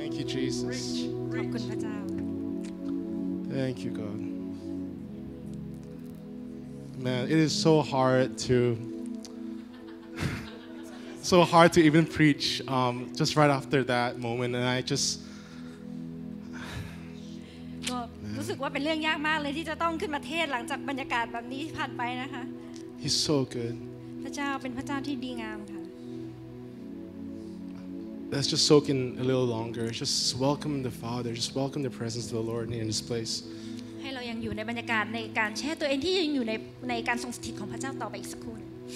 Thank you, Jesus. ขอบคุณพระเจ้า Thank you, God. Man, it is so hard to even preach just right after that moment, and I just ก็รู้สึกว่าเป็นเรื่องยากมากเลยที่จะต้องขึ้นมาเทศหลังจากบรรยากาศแบบนี้ผ่านไปนะคะ He's so good. พระเจ้าเป็นพระเจ้าที่ดีงามค่ะ Let's just soak in a little longer. Just welcome the Father. Just welcome the presence of the Lord in this place. ให้เรายังอยู่ในบรรยากาศในการแช่ตัวเองที่ยังอยู่ในการทรงสถิตของพระเจ้าต่อไปอีกสักครู่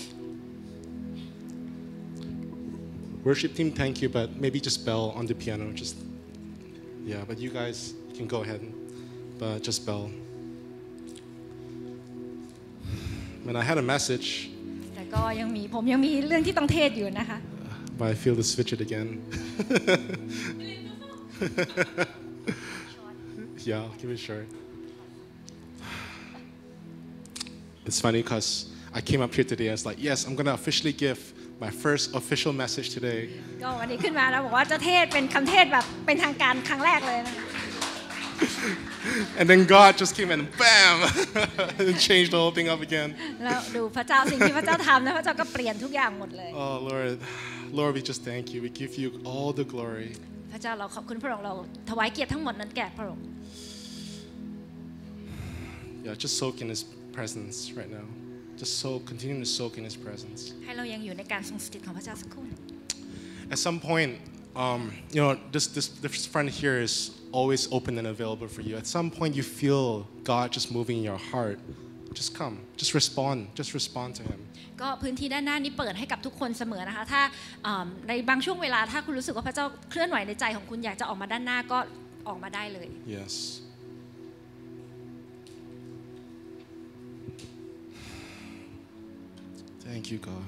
Worship team, thank you, but maybe just bell on the piano. Just but you guys can go ahead, but just bell. Man, I had a message, แต่ก็ผมยังมีเรื่องที่ต้องเทศอยู่นะคะ but I feel to switch it again. Yeah, I'll keep it short. It's funny because I came up here today. I was like, yes, I'm gonna officially give my first official message today. ก็วันนี้ขึ้นมาแล้วบอกว่าจะเทศเป็นคำเทศแบบเป็นทางการครั้งแรกเลยนะ And then God just came in and bam, and changed the whole thing up again. แล้วดูพระเจ้าสิ่งที่พระเจ้าทำนะพระเจ้าก็เปลี่ยนทุกอย่างหมดเลย Oh Lord, we just thank you. We give you all the glory. พระเจ้าเราขอบคุณพระองค์เราถวายเกียรติทั้งหมดนั้นแก่พระองค์ Yeah, just soak in His presence right now. Just continue to soak in His presence. ให้เรายังอยู่ในการทรงสถิตของพระเจ้าสักครู่ At some point, this front here is always open and available for you. At some point, you feel God just moving in your heart. Just come. Just respond. Just respond to Him. ก็พื้นที่ด้านหน้านี้เปิดให้กับทุกคนเสมอนะคะถ้าในบางช่วงเวลาถ้าคุณรู้สึกว่าพระเจ้าเคลื่อนไหวในใจของคุณอยากจะออกมาด้านหน้าก็ออกมาได้เลย Yes. Thank you, God.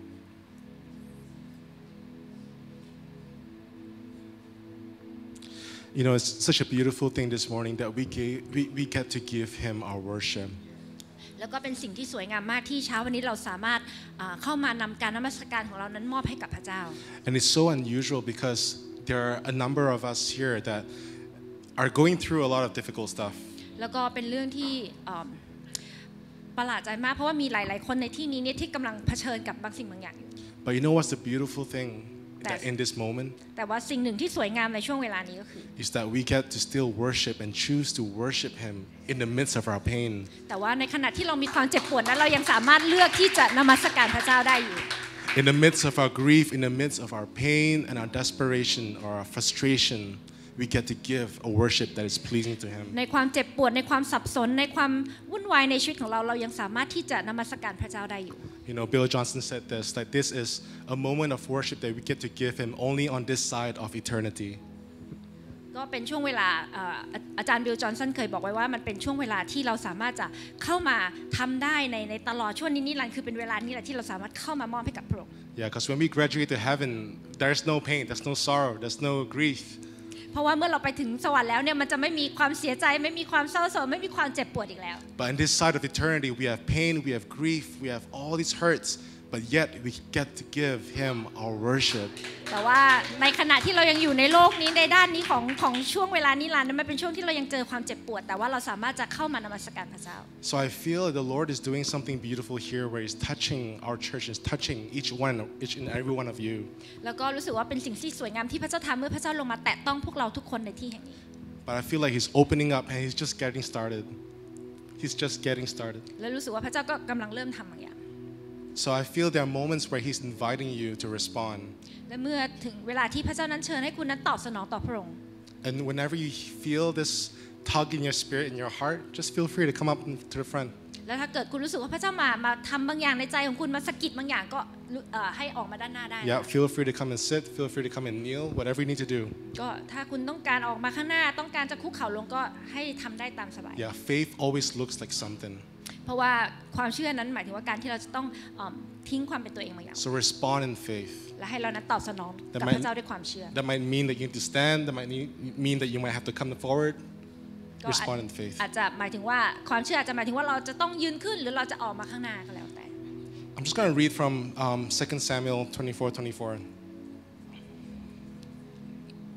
You know, it's such a beautiful thing this morning that we get to give Him our worship. แล้วก็เป็นสิ่งที่สวยงามมากที่เช้าวันนี้เราสามารถเข้ามานำการนมัสการของเรานั้นมอบให้กับพระเจ้า And it's so unusual because there are a number of us here that are going through a lot of difficult stuff. แล้วก็เป็นเรื่องที่ประหลาดใจมากเพราะว่ามีหลายๆคนในที่นี้เนี่ยที่กำลังเผชิญกับบางสิ่งบางอย่าง But you know what's the beautiful thing that in this moment? แต่ว่าสิ่งหนึ่งที่สวยงามในช่วงเวลานี้ก็คือ is that we get to still worship and choose to worship Him in the midst of our pain. แต่ว่าในขณะที่เรามีความเจ็บปวดนั้นเรายังสามารถเลือกที่จะนมัสการพระเจ้าได้อยู่ In the midst of our grief, in the midst of our pain and our desperation or our frustration, we get to give a worship that is pleasing to Him. ในความเจ็บปวดในความสับสนในความวุ่นวายในชีวิตของเรายังสามารถที่จะนมัสการพระเจ้าได้อยู่ You know, Bill Johnson said this, that this is a moment of worship that we get to give Him only on this side of eternity. ก็เป็นช่วงเวลาอาจารย์บิลจอห์นสันเคยบอกไว้ว่ามันเป็นช่วงเวลาที่เราสามารถจะเข้ามาทำได้ในตลอดช่วงนี้นิรันดร์คือเป็นเวลานี้แหละที่เราสามารถเข้ามามอบให้กับพระองค์ Yeah, because when we graduate to heaven, there's no pain, there's no sorrow, there's no grief. เพราะว่าเมื่อเราไปถึงสวรรค์แล้วเนี่ยมันจะไม่มีความเสียใจไม่มีความเศร้าโศกไม่มีความเจ็บปวดอีกแล้ว But in this side of eternity, we have pain, we have grief, we have all these hurts, but yet we get to give Him our worship. แต่ว่าในขณะที่เรายังอยู่ในโลกนี้ในด้านนี้ของช่วงเวลานิรันดร์นั้นมันเป็นช่วงที่เรายังเจอความเจ็บปวดแต่ว่าเราสามารถจะเข้ามานมัสการพระเจ้า So I feel the Lord is doing something beautiful here where He's touching our church, He's touching each and every one of you. แล้วก็รู้สึกว่าเป็นสิ่งที่สวยงามที่พระเจ้าทำเมื่อพระเจ้าลงมาแตะต้องพวกเราทุกคนในที่แห่งนี้ But I feel like He's opening up and He's just getting started. He's just getting started. และรู้สึกว่าพระเจ้าก็กำลังเริ่มทำบางอย่าง So I feel there are moments where He's inviting you to respond. และเมื่อถึงเวลาที่พระเจ้านั้นเชิญให้คุณนั้นตอบสนองต่อพระองค์ And whenever you feel this tug in your spirit, in your heart, just feel free to come up to the front. แล้วถ้าเกิดคุณรู้สึกว่าพระเจ้ามาทำบางอย่างในใจของคุณมาสะกิดบางอย่างก็ให้ออกมาด้านหน้าได้ Yeah, feel free to come and sit, feel free to come and kneel, whatever you need to do. ก็ถ้าคุณต้องการออกมาข้างหน้าต้องการจะคุกเข่าลงก็ให้ทำได้ตามสบาย Yeah, faith always looks like something. เพราะว่าความเชื่อนั้นหมายถึงว่าการที่เราจะต้องทิ้งความเป็นตัวเองบางอย่าง So respond in faith. และให้เรานั้นตอบสนองกับพระเจ้าด้วยความเชื่อ That might mean that you need to stand. That might mean that you might have to come forward. ก็ Respond in faith. อาจจะหมายถึงว่าความเชื่ออาจจะหมายถึงว่าเราจะต้องยืนขึ้นหรือเราจะออกมาข้างหน้าก็แล้วแต่ I'm just going to read from 2 Samuel 24:24.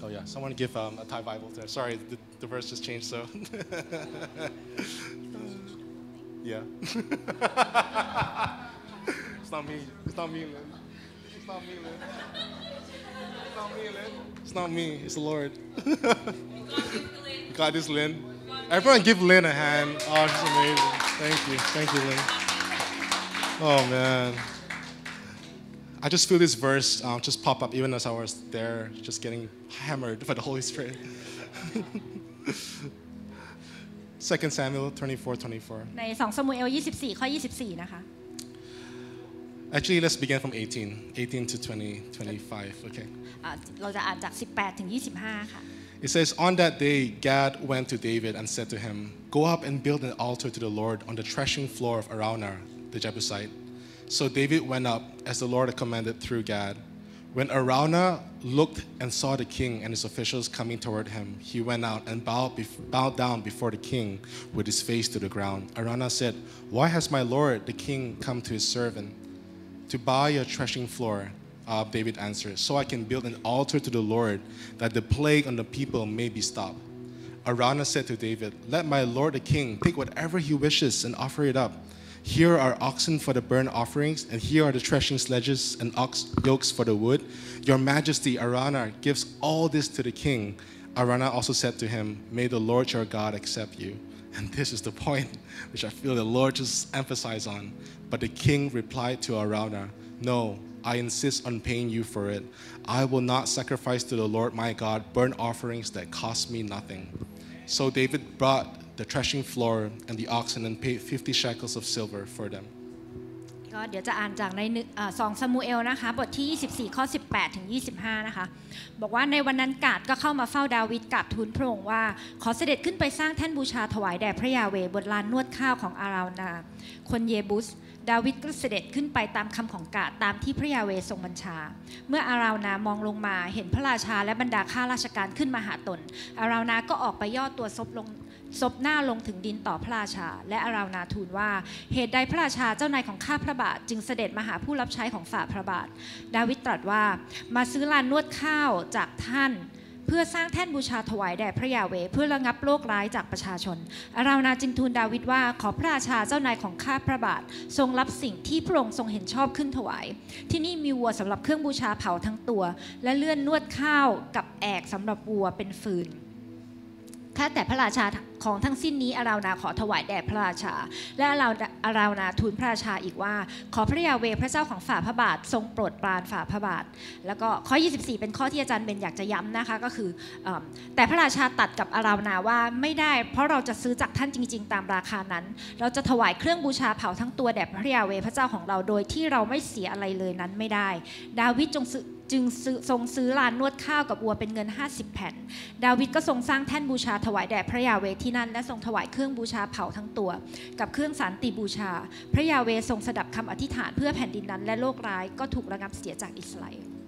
So yeah, someone give a Thai Bible there. Sorry, the verse just changed. So yeah, it's not me. It's not me, Lynn. It's not me, Lynn. It's not me, Lynn. It's not me. It's the Lord. God is Lynn. Everyone give Lynn a hand. Oh, she's amazing. Thank you. Thank you, Lynn. Oh, man. I just feel this verse just pop up even as I was there, just getting hammered by the Holy Spirit. 2 Samuel 24:24. ใน2 ซามูเอล 24 ข้อ 24 นะคะ Actually, let's begin from 18 to 25, okay? เราจะอ่านจาก 18 ถึง 25 ค่ะ It says, On that day, Gad went to David and said to him, Go up and build an altar to the Lord on the threshing floor of Araunah, the Jebusite. So David went up, as the Lord had commanded through Gad. When Araunah looked and saw the king and his officials coming toward him, he went out and bowed down before the king with his face to the ground. Araunah said, Why has my lord, the king, come to his servant? To buy a threshing floor, David answered, so I can build an altar to the Lord, that the plague on the people may be stopped. Araunah said to David, Let my lord the king take whatever he wishes and offer it up. Here are oxen for the burnt offerings, and here are the threshing sledges and ox yokes for the wood. Your majesty, Araunah, gives all this to the king. Araunah also said to him, May the Lord your God accept you. And this is the point which I feel the Lord just emphasized on. But the king replied to Araunah, No, I insist on paying you for it. I will not sacrifice to the Lord my God burnt offerings that cost me nothing. So David brought the threshing floor and the oxen and paid 50 shekels of silver for them. ก็เดี๋ยวจะอ่านจากใน2 ซามูเอลนะคะบทที่ 24 ข้อ 18 ถึง 25 นะคะบอกว่าในวันนั้นกาดก็เข้ามาเฝ้าดาวิดกราบทูลพระองค์ว่าขอเสด็จขึ้นไปสร้างแท่นบูชาถวายแด่พระยาเวห์บนลานนวดข้าวของอารานาคนเยบุสดาวิดก็เสด็จขึ้นไปตามคำของกาดตามที่พระยาเวห์ทรงบัญชาเมื่ออารานามองลงมาเห็นพระราชาและบรรดาข้าราชการขึ้นมาหาตนอารานาก็ออกไปย่อตัวซบหน้าลงถึงดินต่อพระราชาและอารานาทูลว่าเหตุใดพระราชาเจ้านายของข้าพระบาทจึงเสด็จมาหาผู้รับใช้ของฝ่าพระบาทดาวิดตรัสว่ามาซื้อลานนวดข้าวจากท่านเพื่อสร้างแท่นบูชาถวายแด่พระยาเวห์เพื่อระงับโรคร้ายจากประชาชนอารานาจึงทูลดาวิดว่าขอพระราชาเจ้านายของข้าพระบาททรงรับสิ่งที่พระองค์ทรงเห็นชอบขึ้นถวายที่นี่มีวัวสำหรับเครื่องบูชาเผาทั้งตัวและเลื่อนนวดข้าวกับแอกสำหรับวัวเป็นฟืนข้าแต่พระราชาของทั้งสิ้นนี้อารานาขอถวายแด่พระราชาและอารานาทูลพระราชาอีกว่าขอพระยาเวห์พระเจ้าของฝ่าพระบาททรงโปรดปรานฝ่าพระบาทแล้วก็ข้อ 24 เป็นข้อที่อาจารย์เบนอยากจะย้ำนะคะก็คือแต่พระราชาตัดกับอารานาว่าไม่ได้เพราะเราจะซื้อจากท่านจริงๆตามราคานั้นเราจะถวายเครื่องบูชาเผาทั้งตัวแด่พระยาเวห์พระเจ้าของเราโดยที่เราไม่เสียอะไรเลยนั้นไม่ได้ดาวิดจึงทรงซื้อลานนวดข้าวกับวัวเป็นเงิน50แผ่นดาวิดก็ทรงสร้างแท่นบูชาถวายแด่พระยาเวห์ที่นั่นและทรงถวายเครื่องบูชาเผาทั้งตัวกับเครื่องสันติบูชาพระยาเวห์ทรงสดับคำอธิษฐานเพื่อแผ่นดินนั้นและโรคร้ายก็ถูกระงับเสียจากอิสราเอล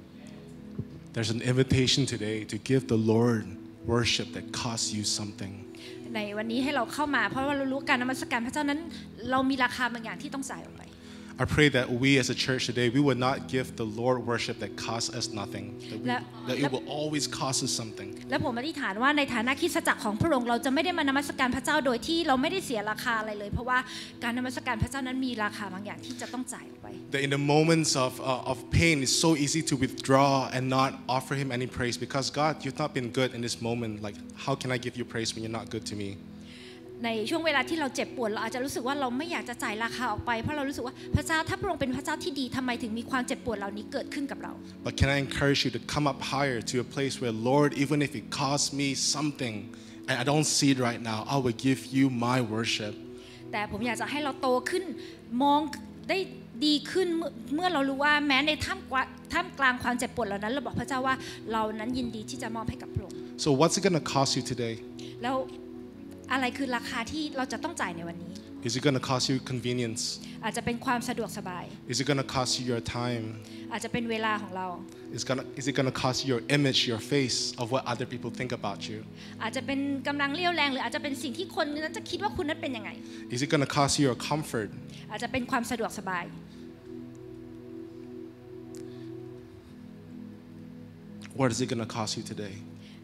There's an invitation today to give the Lord worship that costs you something. ในวันนี้ให้เราเข้ามาเพราะว่าเรารู้การนมัสการพระเจ้านั้นเรามีราคาบางอย่างที่ต้องจ่ายออกไป I pray that we as a church today, we would not give the Lord worship that costs us nothing, that it will always cost us something. และผมอธิษฐานว่าในฐานะคริสตจักรของพระองค์เราจะไม่ได้มานมัสการพระเจ้าโดยที่เราไม่ได้เสียราคาอะไรเลยเพราะว่าการนมัสการพระเจ้านั้นมีราคาบางอย่างที่จะต้องจ่ายออกไป That in the moments of pain, it's so easy to withdraw and not offer Him any praise because God, you've not been good in this moment. Like, how can I give you praise when you're not good to me? ในช่วงเวลาที่เราเจ็บปวดเราอาจจะรู้สึกว่าเราไม่อยากจะจ่ายราคาออกไปเพราะเรารู้สึกว่าพระเจ้าถ้าพระองค์เป็นพระเจ้าที่ดีทำไมถึงมีความเจ็บปวดเหล่านี้เกิดขึ้นกับเรา But can I encourage you to come up higher to a place where Lord, even if it costs me something and I don't see it right now, I will give you my worship. แต่ผมอยากจะให้เราโตขึ้นมองได้ดีขึ้นเมื่อเรารู้ว่าแม้ในท่ามกลางความเจ็บปวดเหล่านั้นเราบอกพระเจ้าว่าเรานั้นยินดีที่จะมอบให้กับพระองค์ So what's it going to cost you today? แล้วอะไรคือราคาที่เราจะต้องจ่ายในวันนี้ Is it going to cost you convenience? อาจจะเป็นความสะดวกสบาย Is it going to cost you your time? อาจจะเป็นเวลาของเรา Is it going to cost you your image, your face of what other people think about you? อาจจะเป็นกำลังเรี่ยวแรงหรืออาจจะเป็นสิ่งที่คนนั้นจะคิดว่าคุณนั้นเป็นยังไง Is it going to cost you your comfort? อาจจะเป็นความสะดวกสบาย What is it going to cost you today?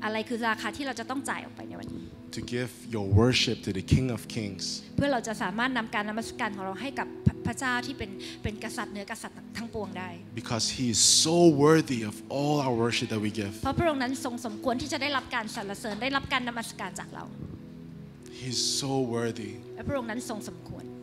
อะไรคือราคาที่เราจะต้องจ่ายออกไปในวันนี้ To give your worship to the King of Kings เพื่อเราจะสามารถนำการนมัสการของเราให้กับพระเจ้าที่เป็นกษัตริย์เหนือกษัตริย์ทั้งปวงได้ because He is so worthy of all our worship that we give เพราะพระองค์นั้นทรงสมควรที่จะได้รับการสรรเสริญได้รับการนมัสการจากเรา He is so worthy และพระองค์นั้นทรงสมควร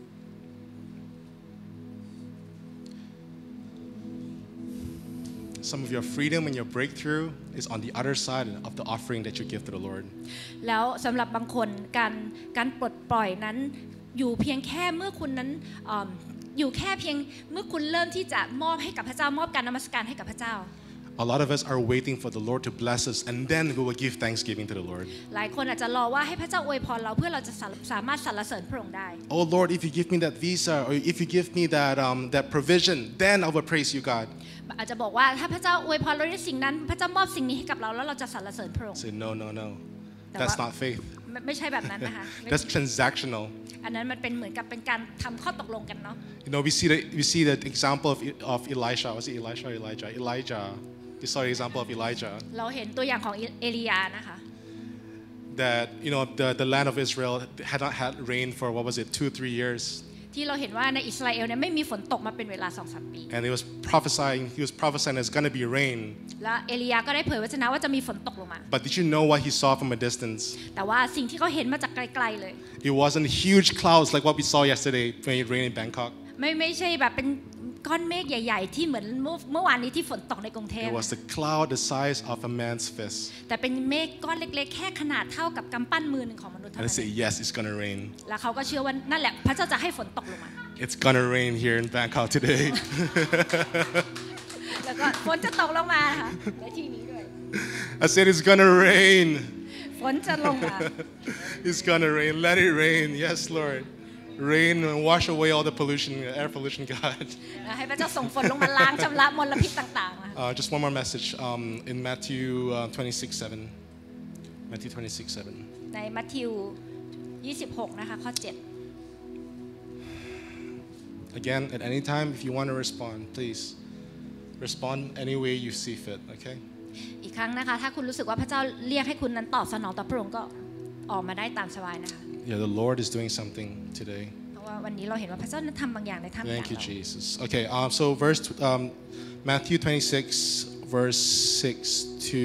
Some of your freedom and your breakthrough is on the other side of the offering that you give to the Lord แล้วสำหรับบางคนการปลดปล่อยนั้นอยู่เพียงแค่เมื่อคุณนั้นอยู่แค่เพียงเมื่อคุณเริ่มที่จะมอบให้กับพระเจ้ามอบการนมัสการให้กับพระเจ้า A lot of us are waiting for the Lord to bless us and then we will give thanksgiving to the Lord หลายคนอาจจะรอว่าให้พระเจ้าอวยพรเราเพื่อเราจะสามารถสรรเสริญพระองค์ได้ Oh Lord if you give me that visa or if you give me that provision then I will praise you God อาจจะบอกว่าถ้าพระเจ้าอวยพรเราในสิ่งนั้นพระเจ้ามอบสิ่งนี้ให้กับเราแล้วเราจะสรรเสริญพระองค์ Say no that's not faith ไม่ใช่แบบนั้นนะคะ That's transactional อันนั้นมันเป็นเหมือนกับเป็นการทำข้อตกลงกันเนาะ You know we see the example of Elisha was it Elisha or Elijah We saw the example of Elijah เราเห็นตัวอย่างของเอลียานะคะ that you know the land of Israel had not had rain for what was it 2-3 years ที่เราเห็นว่าในอิสราเอลเนี่ยไม่มีฝนตกมาเป็นเวลา 2-3 ปี and he was prophesying there's going to be rain และเอลียาก็ได้เผยวจนะว่าจะมีฝนตกลงมา But did you know what he saw from a distance แต่ว่าสิ่งที่เขาเห็นมาจากไกลๆเลย It wasn't huge clouds like what we saw yesterday when it rained in Bangkok ไม่ใช่แบบเป็นก้อนเมฆใหญ่ๆที่เหมือนเมื่อวานนี้ที่ฝนตกในกรุงเทพ It was the cloud the size of a man's fist แต่เป็นเมฆก้อนเล็กๆแค่ขนาดเท่ากับกำปั้นมือหนึ่งของมนุษย์เท่า and นั้ they น say yes it's going to rain แล้วเขาก็เชื่อว่านั่นแหละพระเจ้าจะให้ฝนตกลงมา It's going to rain here in Bangkok today แล้วก็ฝนจะตกลงมาค่ะและที่นี้ด้วย I said it's going to rain ฝนจะลงมา It's going to rain let it rain yes Lord Rain and wash away all the pollution, air pollution, God. ให้พระเจ้าส่งฝนลงมาล้างชำระมลพิษต่างๆ Just one more message in Matthew 26:7. Matthew 26:7. ในมัทธิว 26 นะคะข้อ 7 Again, at any time, if you want to respond, please respond any way you see fit. Okay? อีกครั้งนะคะถ้าคุณรู้สึกว่าพระเจ้าเรียกให้คุณนั้นตอบสนองต่อพระองค์ก็ออกมาได้ตามสบายนะคะ Yeah, the Lord is doing something today. เพราะว่าวันนี้เราเห็นว่าพระเจ้านั้นทำบางอย่างในท่ามกลาง Thank you, เรา Jesus. Okay, so Matthew 26, verse 6 to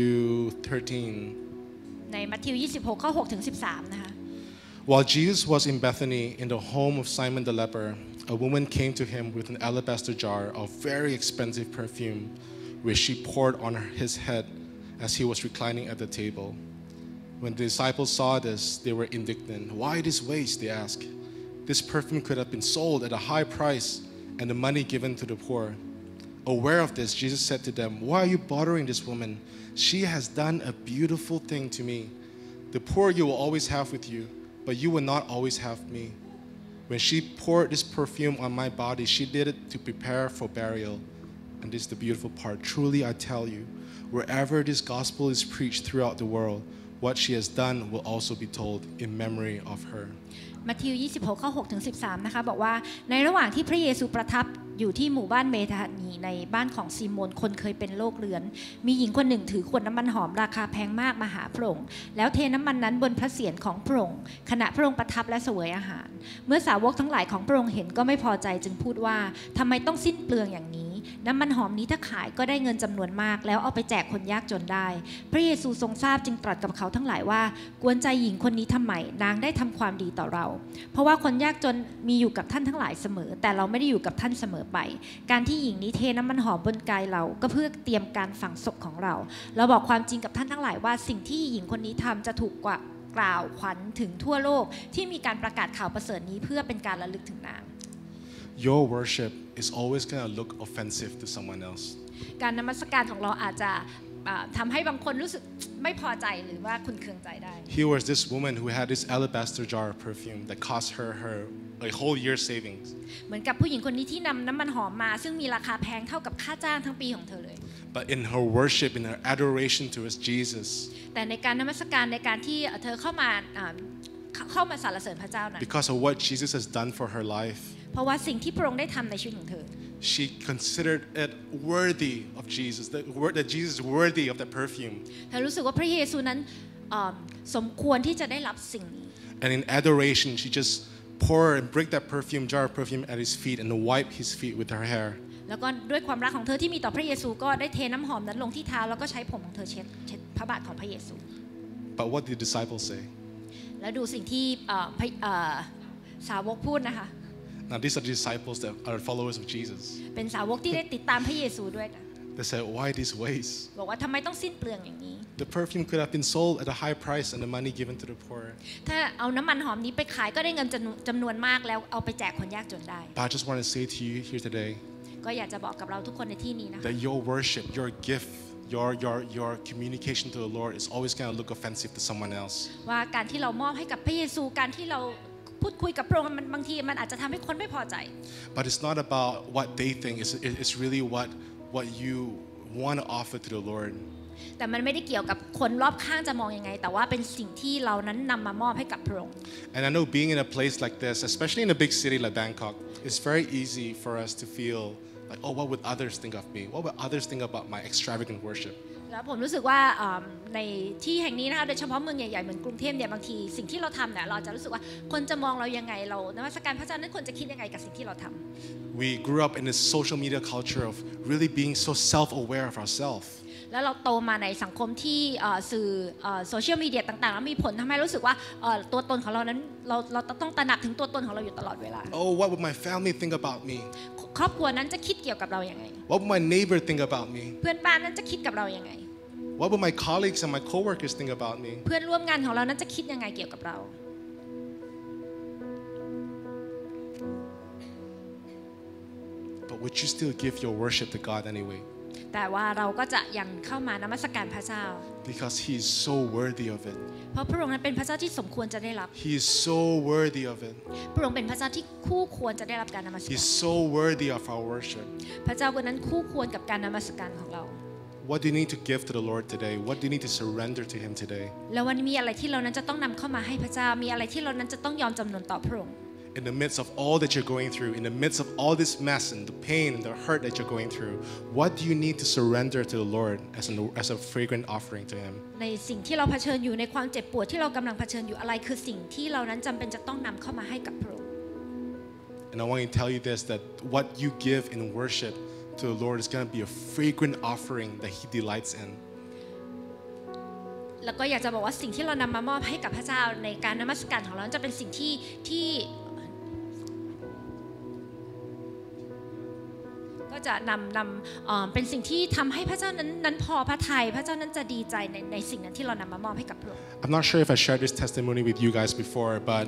13. ในมัทธิว 26 ข้อ 6 ถึง 13 นะคะ While Jesus was in Bethany in the home of Simon the leper, a woman came to him with an alabaster jar of very expensive perfume, which she poured on his head as he was reclining at the table. When the disciples saw this, they were indignant. Why this waste? They asked. This perfume could have been sold at a high price and the money given to the poor. Aware of this, Jesus said to them, Why are you bothering this woman? She has done a beautiful thing to me. The poor you will always have with you, but you will not always have me. When she poured this perfume on my body, she did it to prepare for burial. And this is the beautiful part. Truly I tell you, wherever this gospel is preached throughout the world, what she has done will also be told in memory of her. มัทธิว 26 ข้อ 6 ถึง 13 นะคะบอกว่าในระหว่างที่พระเยซูประทับอยู่ที่หมู่บ้านเบธานีในบ้านของซีโมนคนเคยเป็นโรคเรื้อนมีหญิงคนหนึ่งถือขวดน้ำมันหอมราคาแพงมากมาหาพระองค์แล้วเทน้ำมันนั้นบนพระเศียรของพระองค์ขณะพระองค์ประทับและเสวยอาหารเมื่อสาวกทั้งหลายของพระองค์เห็นก็ไม่พอใจจึงพูดว่าทำไมต้องสิ้นเปลืองอย่างนี้น้ำมันหอมนี้ถ้าขายก็ได้เงินจำนวนมากแล้วเอาไปแจกคนยากจนได้พระเยซูทรงทราบจึงตรัสกับเขาทั้งหลายว่ากวนใจหญิงคนนี้ทำไมนางได้ทำความดีต่อเราเพราะว่าคนยากจนมีอยู่กับท่านทั้งหลายเสมอแต่เราไม่ได้อยู่กับท่านเสมอไปการที่หญิงนี้เทน้ำมันหอมบนกายเราก็เพื่อเตรียมการฝังศพของเราบอกความจริงกับท่านทั้งหลายว่าสิ่งที่หญิงคนนี้ทำจะถูกกล่าวขวัญถึงทั่วโลกที่มีการประกาศข่าวประเสริฐนี้เพื่อเป็นการระลึกถึงนาง Your worship is always going to look offensive to someone else. การนมัสการของเราอาจจะทำให้บางคนรู้สึกไม่พอใจหรือว่าขุ่นเคืองใจได้ Here was this woman who had this alabaster jar of perfume that cost her a whole year's savings. เหมือนกับผู้หญิงคนนี้ที่นำน้ำมันหอมมาซึ่งมีราคาแพงเท่ากับค่าจ้างทั้งปีของเธอเลย But in her worship, in her adoration towards Jesus, แต่ในการนมัสการในการที่เธอเข้ามาสรรเสริญพระเจ้านั้น because of what Jesus has done for her life, เพราะว่าสิ่งที่พระองค์ได้ทำในชีวิตของเธอ she considered it worthy of Jesus, that Jesus is worthy of the perfume. เธอรู้สึกว่าพระเยซูนั้นสมควรที่จะได้รับสิ่งนี้ And in adoration, she just pour and break that jar of perfume at his feet and wipe his feet with her hair. แล้วก็ด้วยความรักของเธอที่มีต่อพระเยซูก็ได้เทน้ำหอมนั้นลงที่เท้าแล้วก็ใช้ผมของเธอเช็ดพระบาทของพระเยซู But what did the disciples say? แล้วดูสิ่งที่สาวกพูดนะคะ Now these are the disciples that are followers of Jesus. เป็นสาวกที่ได้ติดตามพระเยซูด้วยกัน They said, "Why this waste? บอกว่าทำไมต้องสิ้นเปลืองอย่างนี้ The perfume could have been sold at a high price and the money given to the poor." ถ้าเอาน้ำมันหอมนี้ไปขายก็ได้เงินจำนวนมากแล้วเอาไปแจกคนยากจนได้ But I just want to say to you here today ก็อยากจะบอกกับเราทุกคนในที่นี้นะคะ that your worship, your gift, your communication to the Lord is always going to look offensive to someone else. ว่าการที่เรามอบให้กับพระเยซูการที่เราพูดคุยกับพระองค์มันบางทีมันอาจจะทำให้คนไม่พอใจ But it's not about what they think. It's really what you want to offer to the Lord. แต่มันไม่ได้เกี่ยวกับคนรอบข้างจะมองยังไงแต่ว่าเป็นสิ่งที่เรานั้นนำมามอบให้กับพระองค์ And I know being in a place like this, especially in a big city like Bangkok, it's very easy for us to feel like, oh, what would others think of me? What would others think about my extravagant worship? แล้วผมรู้สึกว่าในที่แห่งนี้นะคะโดยเฉพาะเมืองใหญ่ๆเหมือนกรุงเทพเนี่ยบางทีสิ่งที่เราทำเนี่ยเราจะรู้สึกว่าคนจะมองเรายังไงเรานมัสการพระเจ้านั้นคนจะคิดยังไงกับสิ่งที่เราทำ We grew up in this social media culture of really being so self-aware of ourselves. แล้วเราโตมาในสังคมที่สื่อโซเชียลมีเดียต่างๆแล้วมีผลทำให้รู้สึกว่าตัวตนของเรานั้นเราต้องตระหนักถึงตัวตนของเราอยู่ตลอดเวลา Oh, what would my family think about me? ครอบครัวนั้นจะคิดเกี่ยวกับเราอย่างไง What would my neighbor think about me? เพื่อนบ้านนั้นจะคิดกับเราอย่างไง What would my colleagues and my coworkers think about me? เพื่อนร่วมงานของเรานั้นจะคิดยังไงเกี่ยวกับเรา But would you still give your worship to God anyway? แต่ว่าเราก็จะยังเข้ามานมัสการพระเจ้า Because He is so worthy of it. เพราะพระองค์นั้นเป็นพระเจ้าที่สมควรจะได้รับ He is so worthy of it. พระองค์เป็นพระเจ้าที่คู่ควรจะได้รับการนมัส He การ is so worthy of our worship. พระเจ้าคนนั้นคู่ควรกับการนมัสการของเรา What do you need to give to the Lord today? What do you need to surrender to Him today? แล้ววันนี้มีอะไรที่เรานั้นจะต้องนำเข้ามาให้พระเจ้ามีอะไรที่เรานั้นจะต้องยอมจำนนต่อพระองค์ In the midst of all that you're going through, in the midst of all this mess and the pain and the hurt that you're going through, what do you need to surrender to the Lord as a fragrant offering to Him? ในสิ่งที่เราเผชิญอยู่ในความเจ็บปวดที่เรากำลังเผชิญอยู่อะไรคือสิ่งที่เรานั้นจำเป็นจะต้องนำเข้ามาให้กับพระองค์ And I want to tell you this, that what you give in worship to the Lord is going to be a fragrant offering that He delights in. แล้วก็อยากจะบอกว่าสิ่งที่เรานำมามอบให้กับพระเจ้าในการนมัสการของเราจะเป็นสิ่งที่ก็จะนำเป็นสิ่งที่ทำให้พระเจ้านั้นพอพระทัยพระเจ้านั้นจะดีใจในสิ่งนั้นที่เรานำมามอบให้กับพระองค์ I'm not sure if I shared this testimony with you guys before, but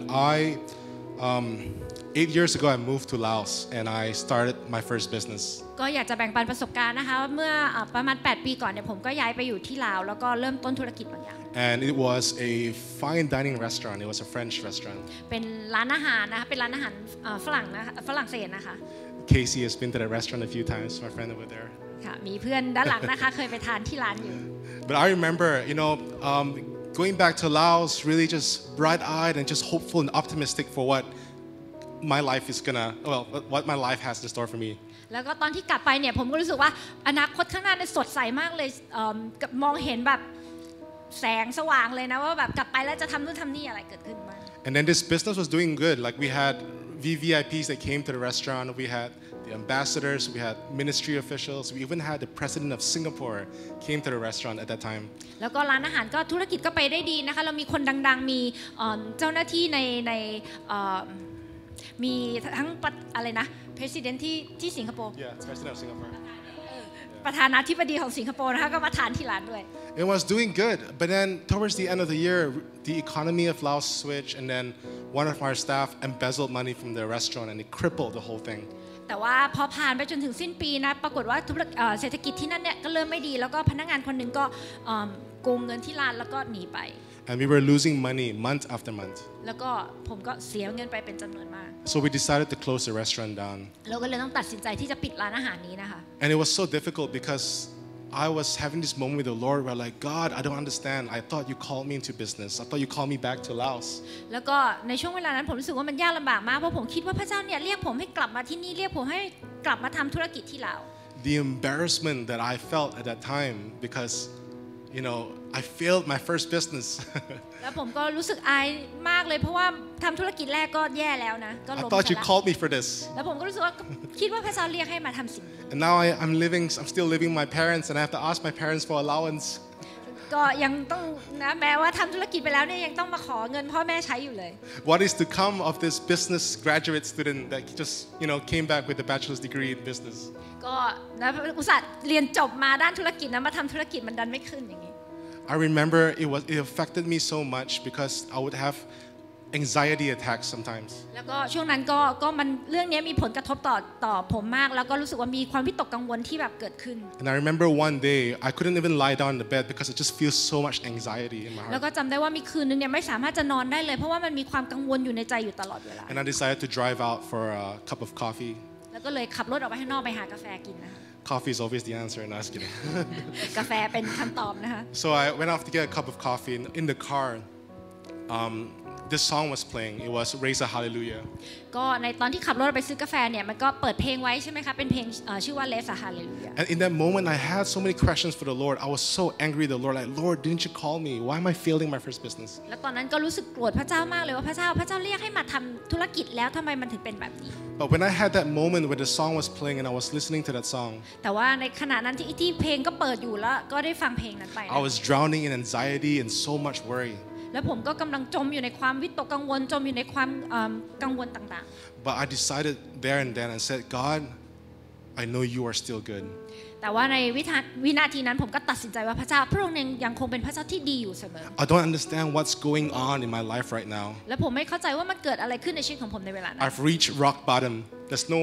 8 years ago I moved to Laos and I started my first business. ก็อยากจะแบ่งปันประสบการณ์นะคะเมื่อประมาณ8 ปีก่อนเนี่ยผมก็ย้ายไปอยู่ที่ลาวแล้วก็เริ่มต้นธุรกิจบางอย่าง And it was a fine dining restaurant. It was a French restaurant. เป็นร้านอาหารนะคะเป็นร้านอาหารฝรั่งเศสนะคะ Casey has been to that restaurant a few times, my friend over there. ค่ะมีเพื่อนด้านหลังนะคะเคยไปทานที่ร้านอยู่ But I remember, going back to Laos, really just bright-eyed and just hopeful and optimistic for what my life what my life has in store for me. แล้วก็ตอนที่กลับไปเนี่ยผมก็รู้สึกว่าอนาคตข้างหน้าเนี่ยสดใสมากเลยมองเห็นแบบแสงสว่างเลยนะว่าแบบกลับไปแล้วจะทำนู่นทำนี่อะไรเกิดขึ้นมา And then this business was doing good. Like we had VVIPs that came to the restaurant. We had the ambassadors. We had ministry officials. We even had the president of Singapore came to the restaurant at that time. แล้วก็ร้านอาหารก็ธุรกิจก็ไปได้ดีนะคะเรามีคนดังๆมีเจ้าหน้าที่ในมีทั้งอะไรนะ president ที่สิงคโปร์ Yeah, president of Singapore. ประธานาธิบดีของสิงคโปร์นะคะก็มาทานที่ร้านด้วย It was doing good, but then towards the end of the year, the economy of Laos switched, and then one of our staff embezzled money from the restaurant, and it crippled the whole thing. แต่ว่าพอผ่านไปจนถึงสิ้นปีนะปรากฏว่าเศรษฐกิจที่นั่นเนี่ยก็เริ่มไม่ดีแล้วก็พนักงานคนหนึ่งก็โกงเงินที่ร้านแล้วก็หนีไป And we were losing money month after month. แล้วก็ผมก็เสียเงินไปเป็นจำนวนมาก So we decided to close the restaurant down. เราก็เลยต้องตัดสินใจที่จะปิดร้านอาหารนี้นะคะ And it was so difficult because I was having this moment with the Lord where like, God, I don't understand. I thought you called me into business. I thought you called me back to Laos. แล้วก็ในช่วงเวลานั้นผมรู้สึกว่ามันยากลำบากมากเพราะผมคิดว่าพระเจ้าเนี่ยเรียกผมให้กลับมาที่นี่เรียกผมให้กลับมาทำธุรกิจที่ลาว The embarrassment that I felt at that time because I failed my first business แล้วผมก็รู้สึกอายมากเลยเพราะว่าทำธุรกิจแรกก็แย่แล้วนะก็ I ล้ม thought you ซะ called me for this แล้วผมก็รู้สึกว่าคิดว่าพระเจ้าเรียกให้มาทำสิ่งนี้ and now I'm still living with my parents and I have to ask my parents for allowance ก็ยังต้องนะแม้ว่าทำธุรกิจไปแล้วเนี่ยยังต้องมาขอเงินพ่อแม่ใช้อยู่เลย What is to come of this business graduate student that just came back with a bachelor's degree in business ก็นะอุตส่าห์เรียนจบมาด้านธุรกิจนะมาทำธุรกิจมันดันไม่ขึ้นอย่างนี้ I remember it affected me so much because I would have anxiety attacks sometimes แล้วก็ช่วงนั้นก็มันเรื่องนี้มีผลกระทบต่อผมมากแล้วก็รู้สึกว่ามีความวิตกกังวลที่แบบเกิดขึ้น And I remember one day I couldn't even lie down in the bed because I just feel so much anxiety in my แล้ว heart ก็จำได้ว่ามีคืนนึงเนี่ยไม่สามารถจะนอนได้เลยเพราะว่ามันมีความกังวลอยู่ในใจอยู่ตลอดเวลา And I decided to drive out for a cup of coffee แล้วก็เลยขับรถออกไปข้างนอกไปหากาแฟกินนะคะ Coffee is always the answer and I was kidding กาแฟเป็นคำตอบนะคะ So I went off to get a cup of coffee and in the car this song was playing it was Raise a Hallelujah ก็ในตอนที่ขับรถไปซื้อกาแฟเนี่ยมันก็เปิดเพลงไว้ใช่ไหมคะเป็นเพลงชื่อว่า Raise a Hallelujah And in that moment I had so many questions for the Lord I was so angry at the Lord like Lord didn't you call me why am I failing my first business แล้วตอนนั้นก็รู้สึกโกรธพระเจ้ามากเลยว่าพระเจ้าเรียกให้มาทำธุรกิจแล้วทำไมมันถึงเป็นแบบนี้ But when I had that moment where the song was playing and I was listening to that song แต่ว่าในขณะนั้นที่เพลงก็เปิดอยู่แล้วก็ได้ฟังเพลงนั้นไป I was drowning in anxiety and so much worry แล้วผมก็กำลังจมอยู่ในความวิตกกังวลจมอยู่ในความกังวลต่างๆ But I decided there and then and said God I know you are still good แต่ว่าในวินาทีนั้นผมก็ตัดสินใจว่าพระเจ้าพระองค์ยังคงเป็นพระเจ้าที่ดีอยู่เสมอ I don't understand what's going on in my life right now และผมไม่เข้าใจว่ามันเกิดอะไรขึ้นในชีวิตของผมในเวลานั้น I've reached rock bottom there's no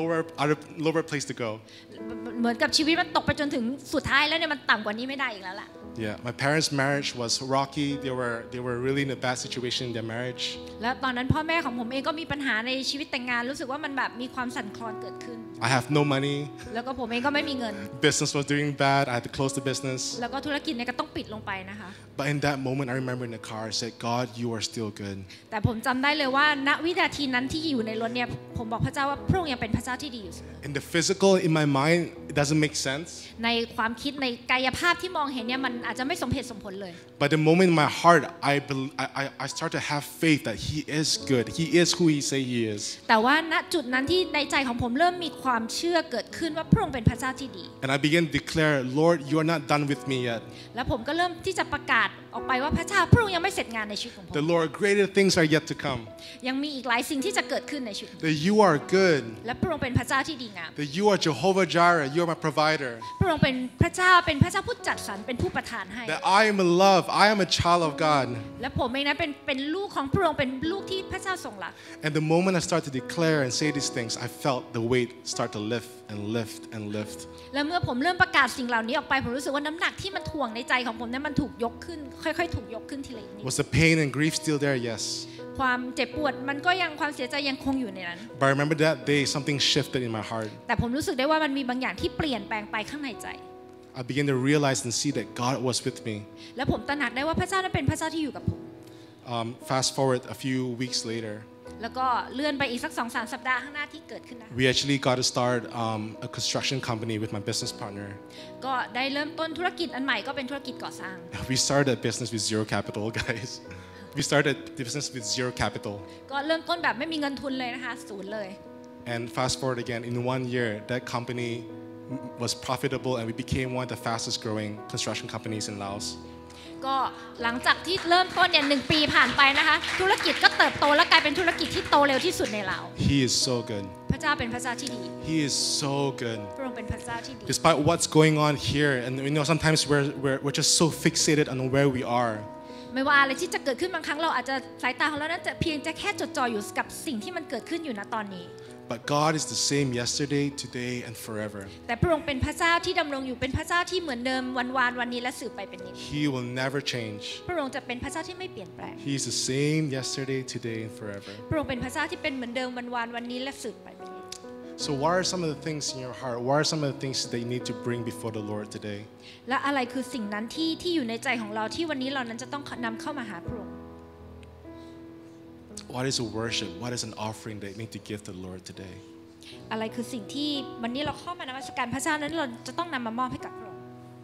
lower place to go เหมือนกับชีวิตมันตกไปจนถึงสุดท้ายแล้วเนี่ยมันต่ำกว่านี้ไม่ได้อีกแล้วล่ะ Yeah, my parents' marriage was rocky. They were really in a bad situation in their marriage. แล้วตอนนั้นพ่อแม่ของผมเองก็มีปัญหาในชีวิตแต่งงานรู้สึกว่ามันแบบมีความสั่นคลอนเกิดขึ้น I have no money. แล้วก็ผมเองก็ไม่มีเงิน Business was doing bad. I had to close the business. แล้วก็ธุรกิจเนี่ยก็ต้องปิดลงไปนะคะ But in that moment, I remember in the car, I said, God, you are still good. แต่ผมจำได้เลยว่าณวินาทีนั้นที่อยู่ในรถเนี่ยผมบอกพระเจ้าว่าพระองค์ยังเป็นพระเจ้าที่ดีอยู่เสมอ In the physical, in my mind, it doesn't make sense. ในความคิดในกายภาพที่มองเห็นเนี่ยมันอาจจะไม่สมเหตุสมผลเลย But the moment in my heart, I start to have faith that He is good. He is who He say He is. แต่ว่าณจุดนั้นที่ในใจของผมเริ่มมีความเชื่อเกิดขึ้นว่าพระองค์เป็นพระเจ้าที่ดี And I began to declare, Lord, you are not done with me yet. แล้วผมก็เริ่มที่จะประกาศออกไปว่าพระเจ้าพระองค์ยังไม่เสร็จงานในชีวิตของผม The Lord, greater things are yet to come. ยังมีอีกหลายสิ่งที่จะเกิดขึ้นในชีวิต That you are good. และพระองค์เป็นพระเจ้าที่ดีงาม That you are Jehovah Jireh. You are my provider. พระองค์เป็นพระเจ้าผู้จัดสรรเป็นผู้ประทานให้ That I am in love. I am a child of God. และผมเองนะเป็นลูกของพระองค์เป็นลูกที่พระเจ้าทรงรัก And the moment I started to declare and say these things, I felt the weight start to lift and lift and lift. และเมื่อผมเริ่มประกาศสิ่งเหล่านี้ออกไปผมรู้สึกว่าน้ำหนักที่มันถ่วงในใจของผมนั้นมันถูกยกขึ้นค่อยๆถูกยกขึ้นทีละนิด Was the pain and grief still there? Yes. ความเจ็บปวดมันก็ยังความเสียใจยังคงอยู่ในนั้น But I remember that day something shifted in my heart. แต่ผมรู้สึกได้ว่ามันมีบางอย่างที่เปลี่ยนแปลงไปข้างในใจ I began to realize and see that God was with me. และผมตระหนักได้ว่าพระเจ้านั้นเป็นพระเจ้าที่อยู่กับผม Fast forward a few weeks later. แล้วก็เลื่อนไปอีกสัก 2-3 สัปดาห์ข้างหน้าที่เกิดขึ้นนะ We actually got to start a construction company with my business partner. ก็ได้เริ่มต้นธุรกิจอันใหม่ก็เป็นธุรกิจก่อสร้าง We started a business with zero capital, guys. We started a business with zero capital. ก็เริ่มต้นแบบไม่มีเงินทุนเลยนะคะศูนย์เลย And fast forward again, in 1 year, that company was profitable and we became one of the fastest growing construction companies in Laos. ก็หลังจากที่เริ่มต้นเนี่ย1 ปีผ่านไปนะคะธุรกิจก็เติบโตและกลายเป็นธุรกิจที่โตเร็วที่สุดในลาว He is so good. พระเจ้าเป็นพระเจ้าที่ดี He is so good. พระองค์เป็นพระเจ้าที่ดี Despite what's going on here, and sometimes we're just so fixated on where we are. ไม่ว่าอะไรที่จะเกิดขึ้นบางครั้งเราอาจจะสายตาของเรานั้นจะเพียงจะแค่จดจ่ออยู่กับสิ่งที่มันเกิดขึ้นอยู่ณตอนนี้ But God is the same yesterday, today, and forever. แต่พระองค์เป็นพระเจ้าที่ดำรงอยู่เป็นพระเจ้าที่เหมือนเดิมวันวานวันนี้และสืบไปเป็นนิจ He will never change. พระองค์จะเป็นพระเจ้าที่ไม่เปลี่ยนแปลง He is the same yesterday, today, and forever. พระองค์เป็นพระเจ้าที่เป็นเหมือนเดิมวันวานวันนี้และสืบไปเป็นนิจ So what are some of the things in your heart? What are some of the things that you need to bring before the Lord today? และอะไรคือสิ่งนั้นที่อยู่ในใจของเราที่วันนี้เรานั้นจะต้องนำเข้ามาหาพระองค์ What is a worship? What is an offering that you need to give to the Lord today? อะไรคือสิ่งที่วันนี้เราเข้ามานมัสการพระเจ้านั้นเราจะต้องนำมามอบให้กับพระองค์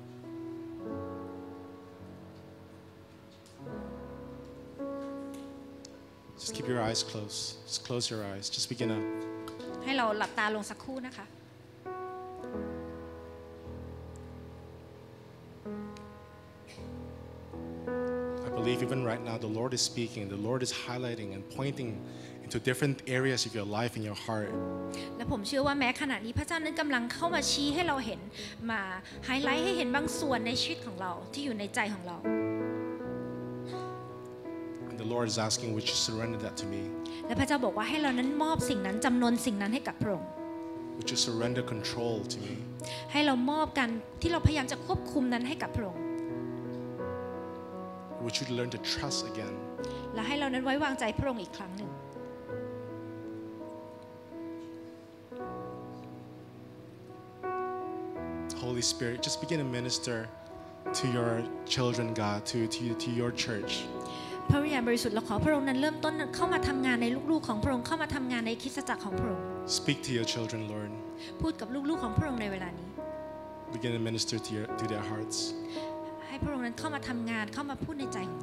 Just keep your eyes closed. Just close your eyes. Just begin to. ให้เราหลับตาลงสักครู่นะคะ I believe even right now the Lord is speaking. The Lord is highlighting and pointing into different areas of your life and your heart. และผมเชื่อว่าแม้ขณะนี้พระเจ้านั้นกำลังเข้ามาชี้ให้เราเห็นมาไฮไลท์ให้เห็นบางส่วนในชีวิตของเราที่อยู่ในใจของเรา And the Lord is asking, would you surrender that to me? และพระเจ้าบอกว่าให้เรานั้นมอบสิ่งนั้นจำนวนสิ่งนั้นให้กับพระองค์ Would you surrender control to me? ให้เรามอบกันที่เราพยายามจะควบคุมนั้นให้กับพระองค์ Would you learn to trust again? และให้เรานั้นไว้วางใจพระองค์อีกครั้งหนึ่ง Holy Spirit, just begin to minister to your children, God, to your church. พระวิญญาณบริสุทธิ์เราขอพระองค์นั้นเริ่มต้นเข้ามาทำงานในลูกๆของพระองค์เข้ามาทำงานในคริสตจักรของพระองค์ Speak to your children, Lord. พูดกับลูกๆของพระองค์ในเวลานี้ Begin to minister to their hearts. ให้พระองค์นั้นเข้ามาทำงานเข้ามาพูดในใจของเรา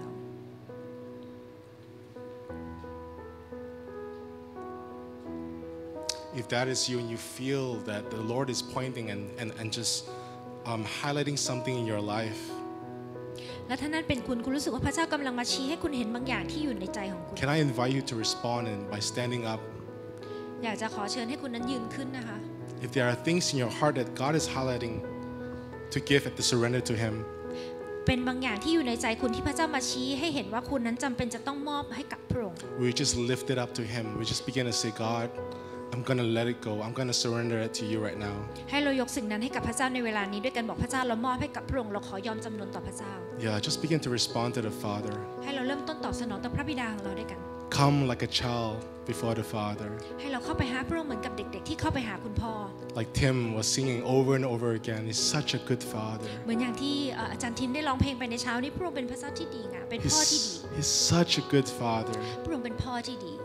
If that is you and you feel that the Lord is pointing and just highlighting something in your life, และถ้านั่นเป็นคุณรู้สึกว่าพระเจ้ากำลังมาชี้ให้คุณเห็นบางอย่างที่อยู่ในใจของคุณ can I invite you to respond by standing up? อยากจะขอเชิญให้คุณนั้นยืนขึ้นนะคะ If there are things in your heart that God is highlighting to give and to surrender to Him, เป็นบางอย่างที่อยู่ในใจคุณที่พระเจ้ามาชี้ให้เห็นว่าคุณนั้นจำเป็นจะต้องมอบให้กับพระองค์ we just lift it up to Him. We just begin to say, God, I'm going to let it go. I'm going to surrender it to you right now. ให้เรายกสิ่งนั้นให้กับพระเจ้าในเวลานี้ด้วยกันบอกพระเจ้าเรามอบให้กับพระองค์เราขอยอมจำนนต่อพระเจ้า Yeah, just begin to respond to the Father. ให้เราเริ่มต้นตอบสนองต่อพระบิดาของเราด้วยกัน Come like a child before the Father. ให้เราเข้าไปหาพระองค์เหมือนกับเด็กๆที่เข้าไปหาคุณพ่อ Like Tim was singing over and over again, He's such a good Father. เหมือนอย่างที่อาจารย์ทิมได้ร้องเพลงไปในเช้านี้พระองค์เป็นพระเจ้าที่ดีงามเป็นพ่อที่ดี He's such a good Father. พระองค์เป็นพ่อที่ดี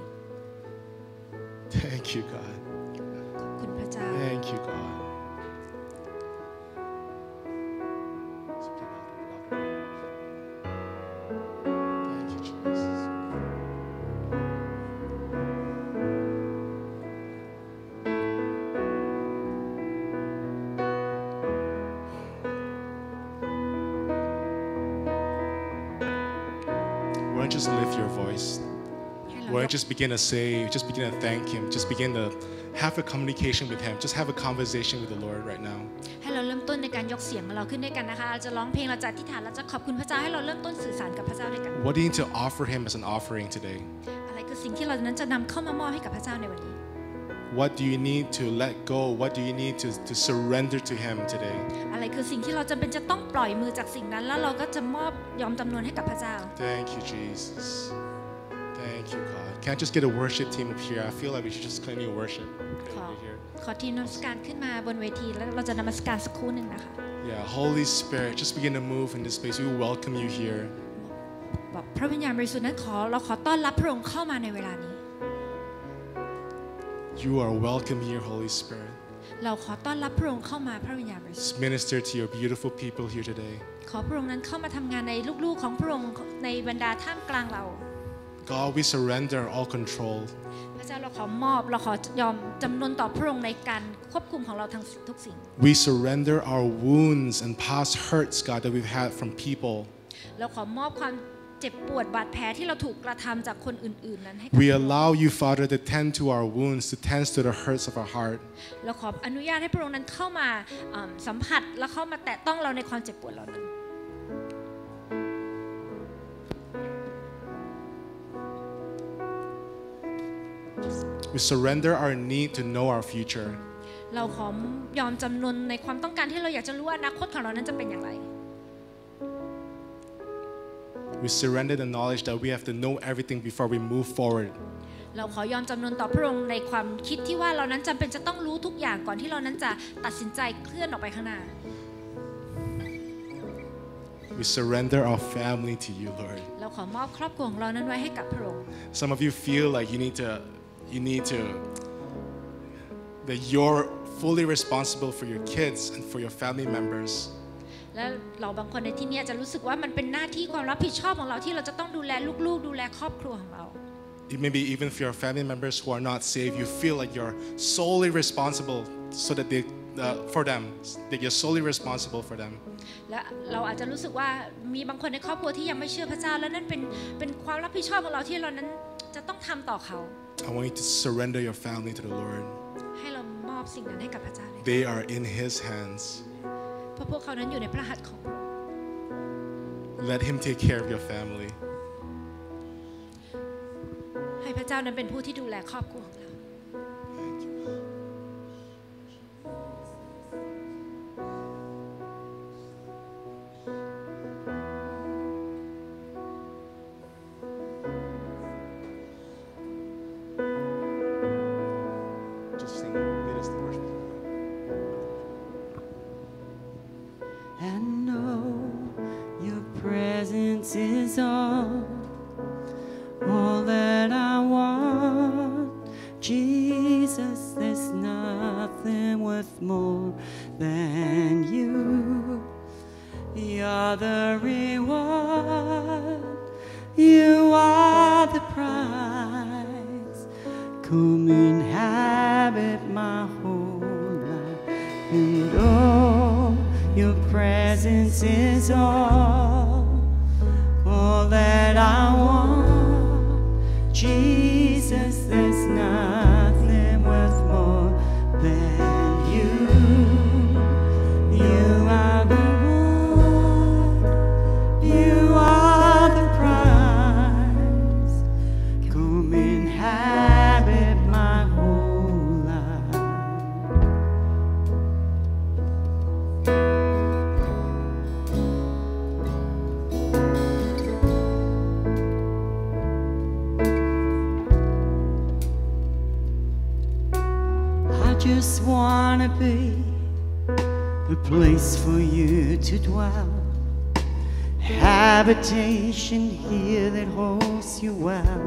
Thank you, God. ขอบคุณพระเจ้า Thank you, God. Thank you, Jesus. Why don't you just lift your voice? ให้เรา Why ย don't ก you just begin to say, just begin to thank Him, just begin to have a communication with Him, just have a conversation with the Lord right now. ให้เราเริ่มต้นในการยกเสียงของเราขึ้นด้วยกันนะคะเราจะร้องเพลงเราจะอธิษฐานเราจะขอบคุณพระเจ้าให้เราเริ่มต้นสื่อสารกับพระเจ้าด้วยกัน What do you need to offer Him as an offering today? อะไรคือสิ่งที่เรานั้นจะนำเข้ามามอบให้กับพระเจ้าในวันนี้ What do you need to let go? What do you need to surrender to Him today? อะไรคือสิ่งที่เราจำเป็นจะต้องปล่อยมือจากสิ่งนั้นแล้วเราก็จะมอบยอมจำนวนให้กับพระเจ้า Thank you, Jesus. Thank you, God. Can I just get a worship team up here? I feel like we should just continue worship. Okay, Call. we're here. ขอทีมนมัสการขึ้นมาบนเวทีแล้วเราจะนมัสการสักครู่หนึ่งนะคะ Yeah, Holy Spirit, just begin to move in this space. We welcome you here. บอกพระวิญญาณบริสุทธิ์นั้นเราขอต้อนรับพระองค์เข้ามาในเวลานี้ You are welcome here, Holy Spirit. เราขอต้อนรับพระองค์เข้ามาพระวิญญาณบริสุทธิ์ Just minister to your beautiful people here today. ขอพระองค์นั้นเข้ามาทำงานในลูกๆของพระองค์ในบรรดาท่ามกลางเรา God, we surrender all control. พระเจ้าเราขอมอบเราขอยอมจำนวนต่อพระองค์ในการควบคุมของเราทั้งทุกสิ่ง We surrender our wounds and past hurts, God, that we've had from people. เราขอมอบความเจ็บปวดบาดแผลที่เราถูกกระทำจากคนอื่นๆนั้นให้ We allow you, Father, to tend to our wounds, to tend to the hurts of our heart. เราขออนุญาตให้พระองค์นั้นเข้ามาสัมผัสและเข้ามาแตะต้องเราในความเจ็บปวดเหล่านั้น We surrender our need to know our future. เราขอยอมจำนนในความต้องการที่เราอยากจะรู้ว่าอนาคตของเรานั้นจะเป็นอย่างไร We surrender the knowledge that we have to know everything before we move forward. เราขอยอมจำนนต่อพระองค์ในความคิดที่ว่าเรานั้นจำเป็นจะต้องรู้ทุกอย่างก่อนที่เรานั้นจะตัดสินใจเคลื่อนออกไปข้างหน้า We surrender our family to you, Lord. เราขอมอบครอบครัวของเรานั้นไว้ให้กับพระองค์ Some of you feel like you need to that you're fully responsible for your kids and for your family members. และเราบางคนในที่นี้จะรู้สึกว่ามันเป็นหน้าที่ความรับผิดชอบของเราที่เราจะต้องดูแลลูกๆดูแลครอบครัวของเรา Maybe even for your family members who are not saved, you feel like you're solely responsible so that for them, that you're solely responsible for them. และเราอาจจะรู้สึกว่ามีบางคนในครอบครัวที่ยังไม่เชื่อพระเจ้าและนั่นเป็นความรับผิดชอบของเราที่เรานั้นจะต้องทำต่อเขา I want you to surrender your family to the Lord. ให้เรามอบสิ่งนั้นให้กับพระเจ้าเลย They are in His hands. เพราะพวกเขานั้นอยู่ในพระหัตถ์ของพระองค์ Let Him take care of your family. ให้พระเจ้านั้นเป็นผู้ที่ดูแลครอบครัวของเรา Just sing, lead us to worship. And know your presence is all that I want. Jesus, there's nothing worth more than you. You're the reward. You are the prize. Come inhabit my whole life. And oh, your presence is all that I want. Jesus, there's nothing worth more than you. You are the one. You are the prize. Come inhabit my whole life. I just wanna be a place for you to dwell, habitation here that holds you well.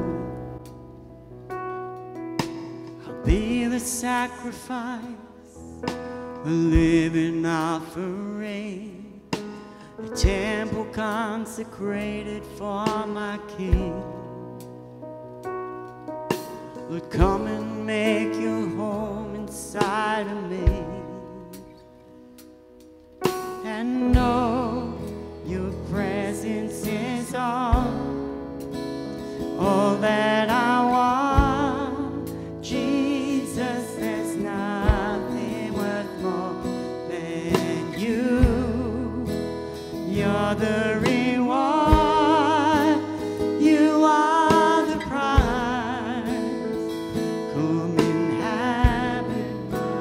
I'll be the sacrifice, a living offering, a temple consecrated for my King. Lord, come and make your home inside of me, and know your presence is all that I want. Jesus, there's nothing worth more than you. You're the reward. You are the prize. Come inhabit my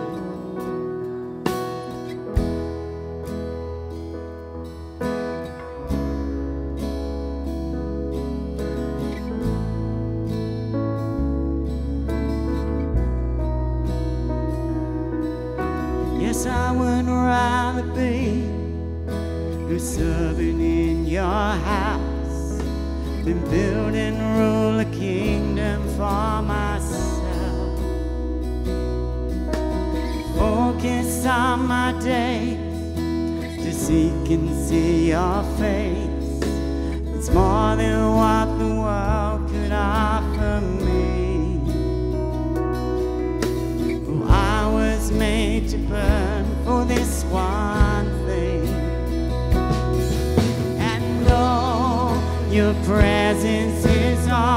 Yes, I would rather be a servant in your house than build and rule a kingdom for myself. Focus on my days to seek and see your face. It's more than what the world could offer me. Oh, I was made to burn for this one thing, and oh, your presence is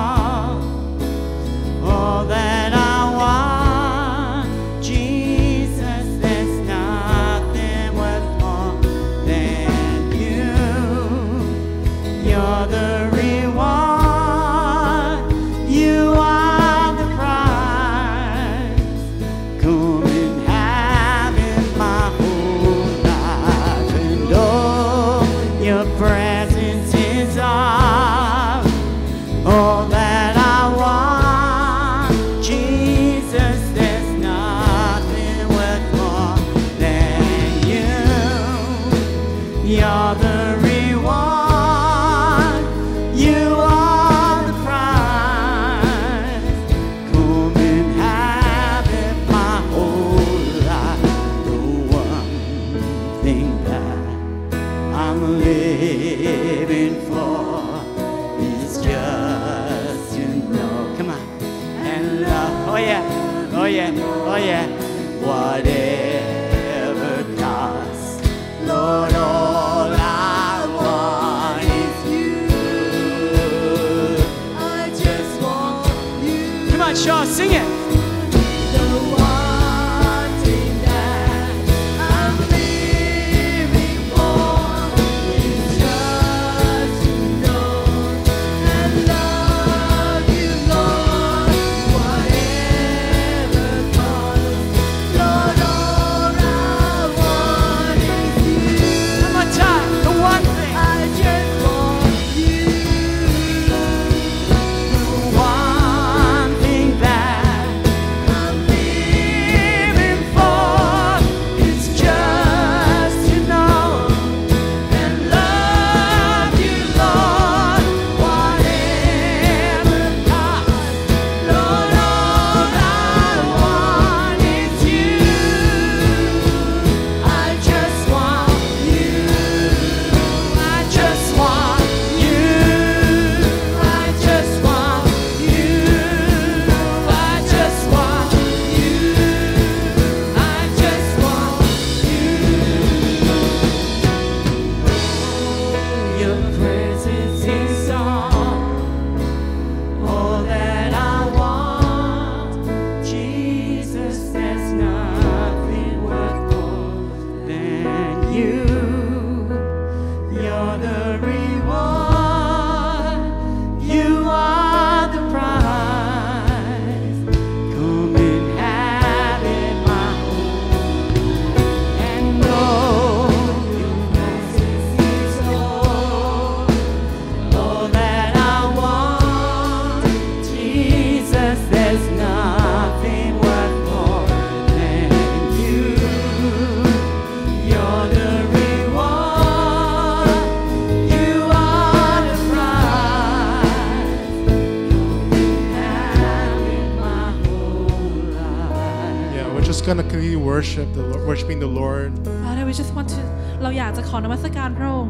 all that I want. Jesus, there's nothing worth more than you. You're the reward. You are the prize. Come inhabit my whole life, and oh, your presence is all that I want. Jesus, there's nothing worth more than you. You're the reward. You are the prize. Come inhabit my whole oh yeah, oh yeah, oh yeah. Whatever costs, Lord, all I want is you. I just want you. Come on, Shaw, sing it. The one thing that I'm living for is just to know and love you, Lord. Whatever costs, Lord, all I want is you. One more time, the one thing. I just want you. The one thing that I'm living for is just to know and love you, Lord. Whatever costs, Lord, all I want is you. I just want you. I just want you. I just want you. I just want you. I just want you. Your presence is all that I want. Jesus, there's nothing worth more than you. You're the reward. You are the prize. Come and have it, my home. And know your presence is all that I want. Jesus, there's nothing worth more than you. You're the reward. You are the prize. Have it my whole life. Yeah, we're just gonna continue worshiping the Lord. Father, we just want to เราอยากจะขอนมัสการพระองค์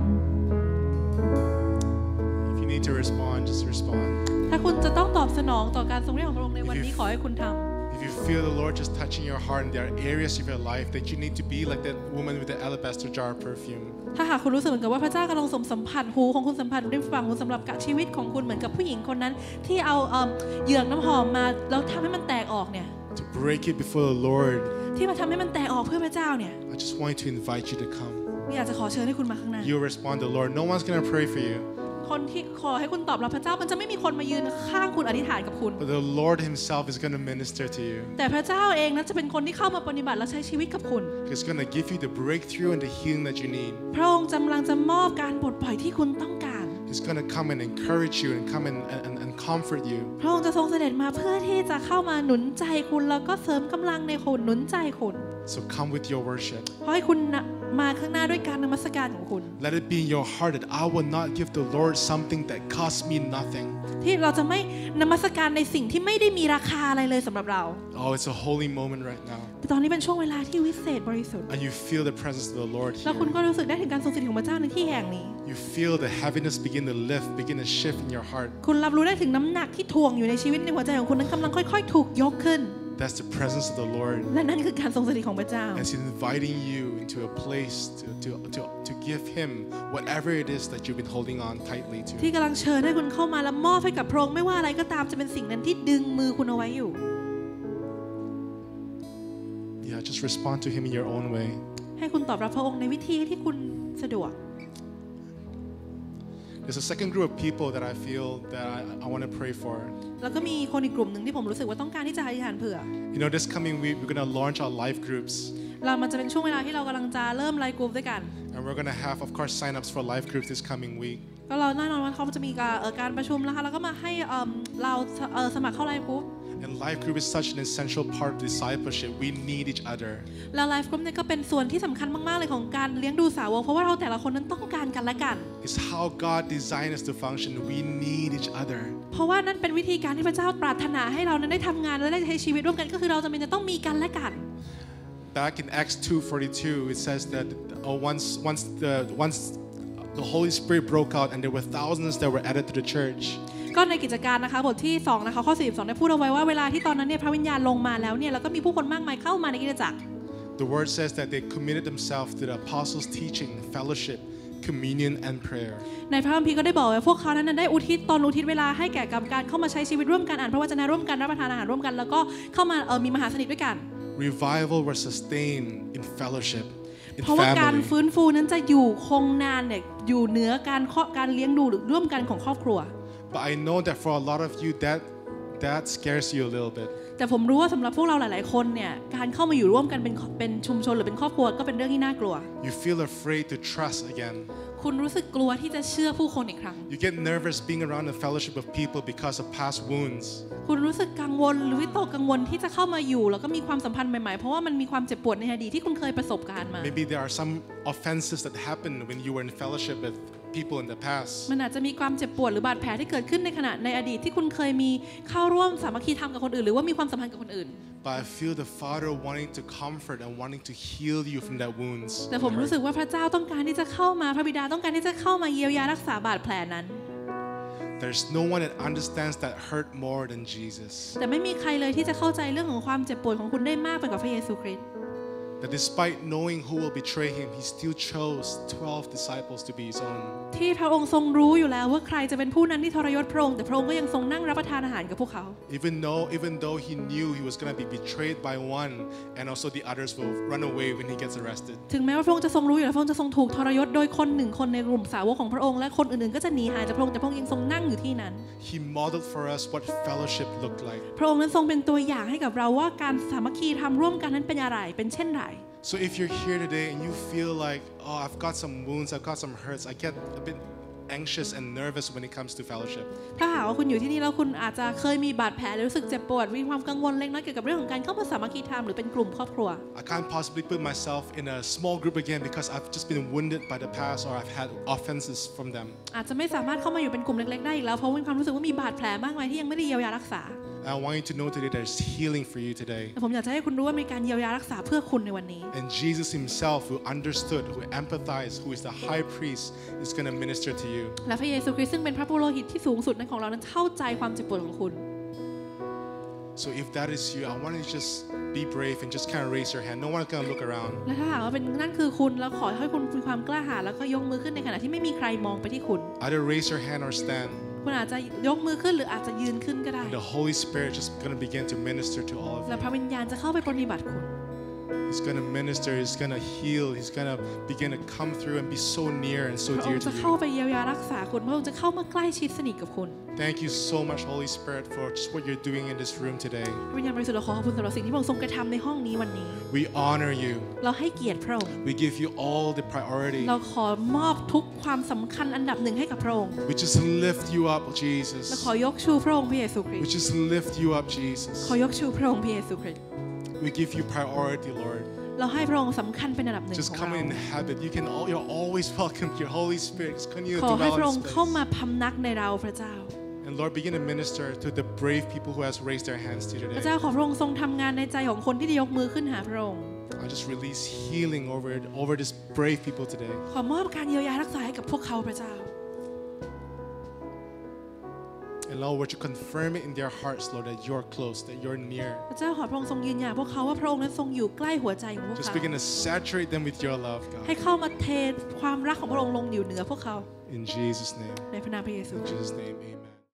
If you need to respond, just respond. ถ้าคุณจะต้องตอบสนองต่อการทรงเรียกของพระองค์ในวันนี้ขอให้คุณทำ If you feel the Lord just touching your heart and there are areas of your life that you need to be like that woman with the alabaster jar of perfume, ถ้าหากคุณรู้สึกเหมือนกับว่าพระเจ้ากำลังสัมผัสหูของคุณสัมผัสริมฝั่งหูสำหรับชีวิตของคุณเหมือนกับผู้หญิงคนนั้นที่เอาเหยือกน้ำหอมมาแล้วทำให้มันแตกออกเนี่ย to break it before the Lord, ที่มาทำให้มันแตกออกเพื่อพระเจ้าเนี่ย I just want to invite you to come. อยากจะขอเชิญให้คุณมาข้างหน้า You respond to the Lord. No one's gonna pray for you, คนที่ขอให้คุณตอบรับพระเจ้ามันจะไม่มีคนมายืนข้างคุณอธิษฐานกับคุณ but the Lord Himself is gonna minister to you. แต่พระเจ้าเองนั้นจะเป็นคนที่เข้ามาปฏิบัติและใช้ชีวิตกับคุณ He's gonna give you the breakthrough and the healing that you need. พระองค์กำลังจะมอบการปลดปล่อยที่คุณต้องการ He's gonna come and encourage you and come and comfort you. พระองค์จะทรงเสด็จมาเพื่อที่จะเข้ามาหนุนใจคุณแล้วก็เสริมกำลังในคุณหนุนใจคุณ So come with your worship. ขอให้คุณมาข้างหน้าด้วยการนมัสการของคุณ Let it be in your heart that I will not give the Lord something that costs me nothing. ที่เราจะไม่นมัสการในสิ่งที่ไม่ได้มีราคาอะไรเลยสำหรับเรา Oh, it's a holy moment right now. แต่ตอนนี้เป็นช่วงเวลาที่วิเศษบริสุทธิ์ And you feel the presence of the Lord แล้วคุณ here. ก็รู้สึกได้ถึงการทรงสถิตของพระเจ้าในที่แห่งนี้ You feel the heaviness begin to lift, begin to shift in your heart. คุณรับรู้ได้ถึงน้ำหนักที่ถ่วงอยู่ในชีวิตในหัวใจของคุณนั้นกำลังค่อยๆถูกยกขึ้น That's the presence of the Lord. และนั่นคือการทรงสถิตของพระเจ้า And He's inviting you into a place to give Him whatever it is that you've been holding on tightly to. ที่กำลังเชิญให้คุณเข้ามาและมอบให้กับพระองค์ไม่ว่าอะไรก็ตามจะเป็นสิ่งนั้นที่ดึงมือคุณเอาไว้อยู่ Yeah, just respond to Him in your own way. ให้คุณตอบรับพระองค์ในวิธีที่คุณสะดวก There's a second group of people that I feel that I want to pray for. แล้วก็มีคนอีกกลุ่มหนึ่งที่ผมรู้สึกว่าต้องการที่จะอธิษฐานเผื่อ You know, this coming week we're going to launch our life groups. มันจะเป็นช่วงเวลาที่เรากำลังจะเริ่มไลฟ์กลุ่มด้วยกัน And we're going to have, of course, sign-ups for life groups this coming week. ก็เราแน่นอนว่าเขาจะมีการประชุมนะคะแล้วก็มาให้เราสมัครเข้าไลฟ์กลุ่ม And life group is such an essential part of discipleship. We need each other. แล้วไลฟ์กลุ่มเนี่ยก็เป็นส่วนที่สำคัญมากๆเลยของการเลี้ยงดูสาวกเพราะว่าเราแต่ละคนนั้นต้องการกันและกัน It's how God designed us to function. We need each other. เพราะว่านั่นเป็นวิธีการที่พระเจ้าปรารถนาให้เรานั้นได้ทำงานและได้ใช้ชีวิตร่วมกันก็คือเราจำเป็นจะต้องมีกันและกัน Back in Acts 2:42, it says that once the Holy Spirit broke out and there were thousands that were added to the church. ก็ในกิจการนะคะบทที่2นะคะข้อ42ได้พูดเอาไว้ว่าเวลาที่ตอนนั้นเนี่ยพระวิญญาณลงมาแล้วเนี่ยแล้วก็มีผู้คนมากมายเข้ามาในคริสตจักร The word says that they committed themselves to the apostles' teaching, fellowship, communion, and prayer. ในพระคัมภีร์ก็ได้บอกว่าพวกเขานั้นได้อุทิศเวลาให้แก่การเข้ามาใช้ชีวิตร่วมกันอ่านพระวจนะร่วมกันรับประทานอาหารร่วมกันแล้วก็เข้ามามีมหาสนิทด้วยกัน Revival was sustained in fellowship, in เพราะว่าการ family. ฟื้นฟูนั้นจะอยู่คงนานเนี่ยอยู่เหนือการเลี้ยงดูหรือร่วมกันของครอบครัว But I know that for a lot of you, that scares you a little bit. แต่ผมรู้ว่าสำหรับพวกเราหลายๆคนเนี่ยการเข้ามาอยู่ร่วมกันเป็นชุมชนหรือเป็นครอบครัวก็เป็นเรื่องที่น่ากลัว You feel afraid to trust again. คุณรู้สึกกลัวที่จะเชื่อผู้คนอีกครั้ง You get nervous being around the fellowship of people because of past wounds. คุณรู้สึกกังวลหรือวิตกกังวลที่จะเข้ามาอยู่แล้วก็มีความสัมพันธ์ใหม่ๆเพราะว่ามันมีความเจ็บปวดในอดีตที่คุณเคยประสบการณ์มา Maybe there are some offenses that happened when you were in fellowship with people in the past. มันอาจจะมีความเจ็บปวดหรือบาดแผลที่เกิดขึ้นในอดีตที่คุณเคยมีเข้าร่วมสามัคคีธรรมกับคนอื่นหรือว่ามีความสัมพันธ์กับคนอื่น But I feel the Father wanting to comfort and wanting to heal you from that wounds. แต่ผมรู้สึกว่าพระเจ้าต้องการที่จะเข้ามาพระบิดาต้องการที่จะเข้ามาเยียวยารักษาบาดแผลนั้น There's no one that understands that hurt more than Jesus. แต่ไม่มีใครเลยที่จะเข้าใจเรื่องของความเจ็บปวดของคุณได้มากไปกว่าพระเยซูคริสต์ That despite knowing who will betray him, he still chose 12 disciples to be his own. ที่พระองค์ทรงรู้อยู่แล้วว่าใครจะเป็นผู้นั้นที่ทรยศพระองค์แต่พระองค์ก็ยังทรงนั่งรับประทานอาหารกับพวกเขา Even though he knew he was going to be betrayed by one, and also the others will run away when he gets arrested. ถึงแม้ว่าพระองค์จะทรงรู้อยู่แล้วพระองค์จะทรงถูกทรยศโดยคนหนึ่งคนในกลุ่มสาวกของพระองค์และคนอื่นๆก็จะหนีหายจากพระองค์แต่พระองค์ยังทรงนั่งอยู่ที่นั้น He modeled for us what fellowship looked like. พระองค์นั้นทรงเป็นตัวอย่างให้กับเราว่าการสามัคคีทำร่วมกันนั้นเป็นอะไรเป็นเช่นไร So if you're here today and you feel like, oh, I've got some wounds, I've got some hurts, I get a bit anxious and nervous when it comes to fellowship. ถ้าหากว่าคุณอยู่ที่นี่แล้วคุณอาจจะเคยมีบาดแผลหรือรู้สึกเจ็บปวดมีความกังวลเล็กน้อยเกี่ยวกับเรื่องของการเข้ามาสามัคคีธรรมหรือเป็นกลุ่มครอบครัว I can't possibly put myself in a small group again because I've just been wounded by the past or I've had offenses from them. อาจจะไม่สามารถเข้ามาอยู่เป็นกลุ่มเล็กๆได้อีกแล้วเพราะมีความรู้สึกว่ามีบาดแผลมากมายที่ยังไม่ได้เยียวยารักษา I want you to know today there's healing for you today. แต่ผมอยากจะให้คุณรู้ว่ามีการเยียวยารักษาเพื่อคุณในวันนี้ And Jesus himself, who understood, who empathized, who is the high priest, is going to minister to you. และพระเยซูคริสต์ซึ่งเป็นพระปุโรหิตที่สูงสุดนั้นของเรานั้นเข้าใจความเจ็บปวดของคุณ So if that is you, I want you to just be brave and just kind of raise your hand. No one's going to look around. และถ้าหากว่าเป็นนั่นคือคุณแล้วขอให้คุณมีความกล้าหาญแล้วก็ยกมือขึ้นในขณะที่ไม่มีใครมองไปที่คุณ Either raise your hand or stand. คุณอาจจะยกมือขึ้นหรืออาจจะยืนขึ้นก็ได้ And the Holy Spirit just going to begin to minister to all of และ you. พระวิญญาณจะเข้าไปปฏิบัติคุณ He's going to minister, he's going to heal, he's going to begin to come through and be so near and so พระอง dear ค์ to จะเข้า you. ไปเยียวยารักษาคุณพระองค์จะเข้ามาใกล้ชิดสนิทกับคุณ Thank you so much, Holy Spirit, for just what you're doing in this room today. พระวิญญาณบริสุทธิ์เราขอขอบคุณสำหรับสิ่งที่พระองค์ทรงกระทำในห้องนี้วันนี้ We honor you. เราให้เกียรติพระองค์ We give you all the priority. เราขอมอบทุกความสำคัญอันดับหนึ่งให้กับพระองค์ We just lift you up, เรา Jesus. ขอยกชูพระองค์พระเยซูคริส We ต์ just lift you up, ข Jesus. อยกชูพระองค์พระเยซูคริสต์ We give you priority, Lord. เราให้พระองค์สำคัญเป็นอันดับหนึ่ง Just ของ come เรา and inhabit. You're always welcome. Your Holy Spirit just continue ข to อให้พ dwell ระอ in งค์ this เข้า place. มาพำนักในเราพระเจ้า And Lord, begin to minister to the brave people who has raised their hands to you พระ today. เจ้าขอพระองค์ทรงทำงานในใจของคนที่ได้ยกมือขึ้นหาพระองค์ I just release healing over this brave people today. ขอมอบการเยียวยารักษาให้กับพวกเขาพระเจ้า And Lord, would you confirm it in their hearts, Lord, that you're close, that you're near. พระเจ้าขอพระองค์ทรงยืนยันพวกเขาว่าพระองค์นั้นทรงอยู่ใกล้หัวใจของพวก Just เขา begin to saturate them with your love, ให้ God. เข้ามาเทความรักของพระองค์ลงอยู่เหนือพวกเขา In Jesus' name. ในพระนามพระเยซู In Jesus' name, amen.